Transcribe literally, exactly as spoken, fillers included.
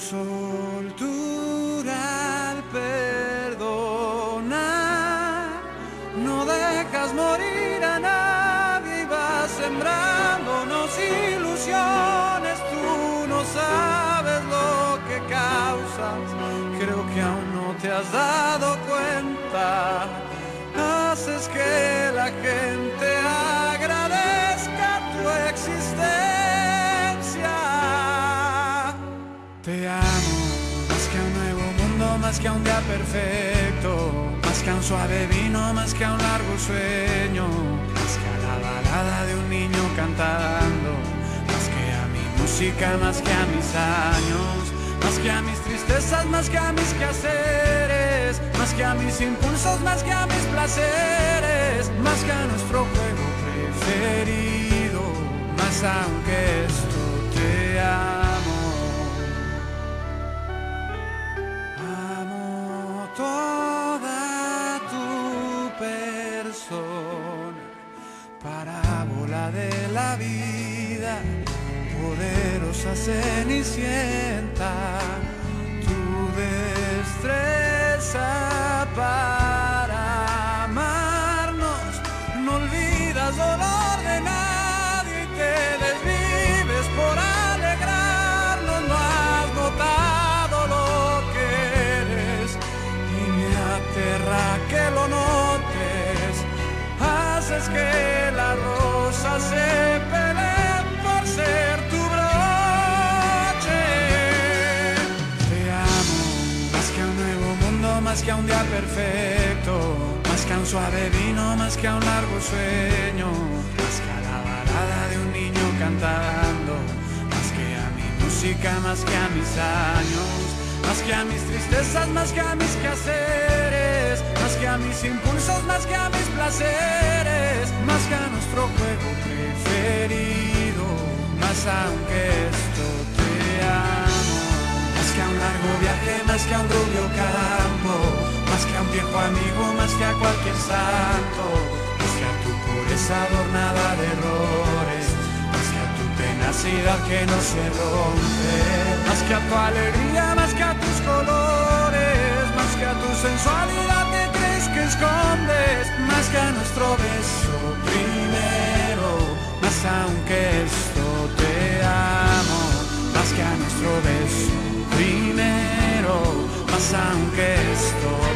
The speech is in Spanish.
soltura al perdonar, no dejas morir a nadie y vas sembrándonos ilusiones. Tú no sabes lo que causas, creo que aún no te has dado cuenta. Haces que la gente agradezca tu existencia. Te amo, más que a un nuevo mundo, más que a un día perfecto, más que a un suave vino, más que a un largo sueño, más que a la balada de un niño cantando, más que a mi música, más que a mis años, más que a mis tristezas, más que a mis quehaceres, más que a mis impulsos, más que a mis placeres, más que a nuestro juego preferido, más aunque esto te amo. Amo toda tu persona, parábola de la vida, poderosa cenicienta, tu destreza para amarnos, no olvidas dolor de nadie y te desvives por alegrarnos. No has notado lo que eres y me aterra que lo notes. Haces que la rosa se pelee por ser tu broche. Te amo, más que a un nuevo mundo, más que a un día perfecto, más que a un suave vino, más que a un largo sueño, más que a la balada de un niño cantando, más que a mi música, más que a mis años, más que a mis tristezas, más que a mis quehaceres, más que a mis impulsos, más que a mis placeres, más que a nuestro juego preferido, más aunque esto te amo. Más que a un largo viaje, más que a un rubio campo, más que a un viejo amigo, más que a cualquier santo, más que a tu pureza adornada de errores, más que a tu tenacidad que no se rompe, más que a tu alegría, más que a tus colores, más que a tu sensualidad que crees que escondes, más que a nuestro beso primero, más aunque esto te amo, más que a nuestro beso primero, más aunque esto